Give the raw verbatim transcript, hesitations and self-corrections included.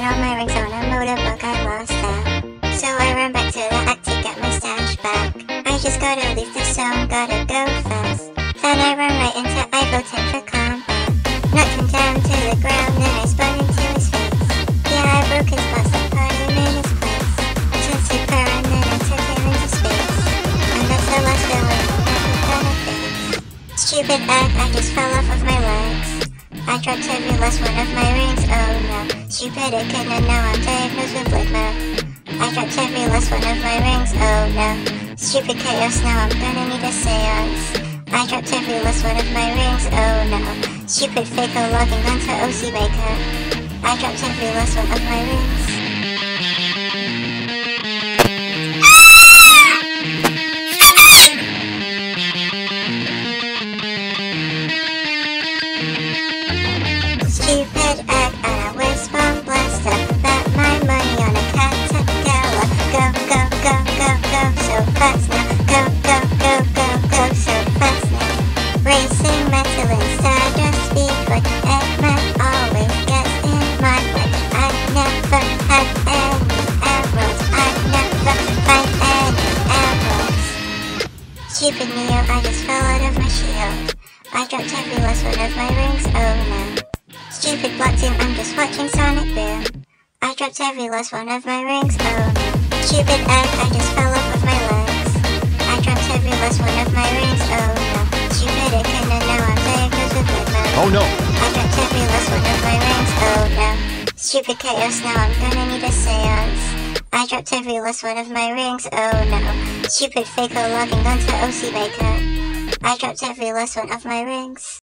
found my rings on a motobug, I lost them. So I ran back to the attic to get my stash back. I just gotta leave the zone, gotta go fast. Then I ran right into Ivo ten for combat. Knocked him down to the ground, then I spun into his face. Yeah, I broke his boss and put him in his place. Took super and then I took him into space. And that's the last villain I'm never gonna face. Stupid egg, I just fell off of my legs. I dropped every last one of my rings, oh no. Stupid echidna, now I'm diagnosed with ligma. I dropped every last one of my rings, oh no. Stupid chaos, now I'm gonna need a seance. I dropped every last one of my rings, oh no. Stupid faker logging onto O C Baker. I dropped every last one of my rings. Stupid egg and a wispon blaster. Bet my money on a caterpillar. Go, go, go, go, go so fast now. Go, go, go, go, go so fast now. Racing metal inside a speedway. Eggman always gets in my way. I never had any arrows. I never find any arrows. Stupid Neo, I just fell out of my shield. I dropped every last one of my rings, oh no. Stupid black team, I'm just watching Sonic Boom. I dropped every last one of my rings, oh no. Stupid egg, I just fell off of my legs. I dropped every last one of my rings, oh no. Stupid echidna, now I'm diagnosed with ligma. Oh no! I dropped every last one of my rings, oh no. Stupid chaos, now I'm gonna need a seance. I dropped every last one of my rings, oh no. Stupid faker logging onto O C Baker. I dropped every last one of my rings.